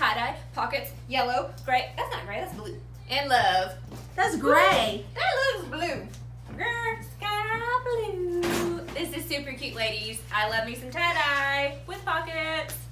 tie-dye, pockets, yellow, gray. That's not gray, that's blue. And love. That's gray. That looks blue. Grr, sky blue. This is super cute, ladies. I love me some tie-dye with pockets.